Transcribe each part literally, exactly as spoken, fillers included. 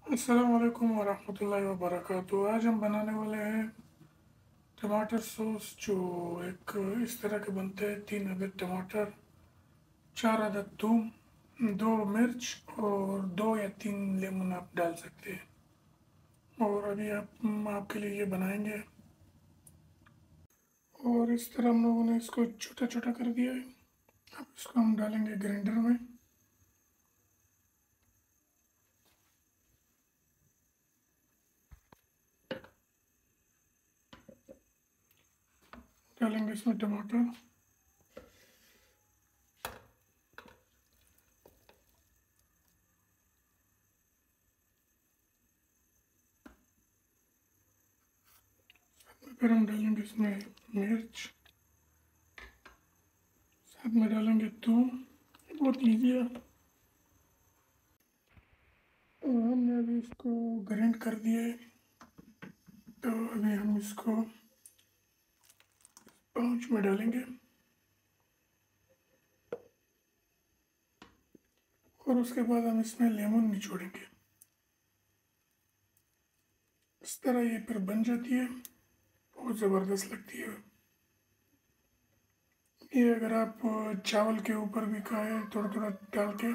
अस्सलाम वालेकुम वरहमतुल्लाहि वबरकातुहू। आज हम बनाने वाले हैं टमाटर सॉस, जो एक इस तरह के बनते हैं। तीन अदद टमाटर, चार अदद थूम, दो मिर्च और दो या तीन लेमन आप डाल सकते हैं। और अभी आप हम आपके लिए ये बनाएंगे। और इस तरह हम लोगों ने इसको छोटा छोटा कर दिया है। अब इसको हम डालेंगे ग्राइंडर में। डालेंगे इसमें टमाटर, फिर हम डालेंगे इसमें मिर्च, साथ में डालेंगे थूम। बहुत ईजी है। और हमने अभी इसको ग्राइंड कर दिया है, तो अभी हम इसको पाउच में डालेंगे और उसके बाद हम इसमें लेमन निचोड़ेंगे। इस तरह ये फिर बन जाती है, बहुत ज़बरदस्त लगती है। ये अगर आप चावल के ऊपर भी खाएं थोड़ा थोड़ा डाल के।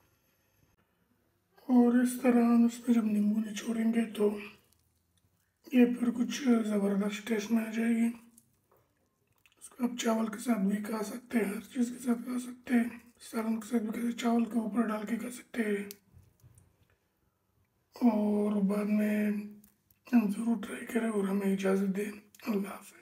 और इस तरह हम इसमें जब नींबू निचोड़ेंगे तो ये फिर कुछ ज़बरदस्त टेस्ट में आ जाएगी। इसको आप चावल के साथ भी खा सकते हैं, हर चीज़ के साथ खा सकते हैं। सालन के साथ भी खा सकते, चावल के ऊपर डाल के खा सकते हैं। और बाद में हम ज़रूर ट्राई करें और हमें इजाज़त दें। अल्लाह हाफ़िज़।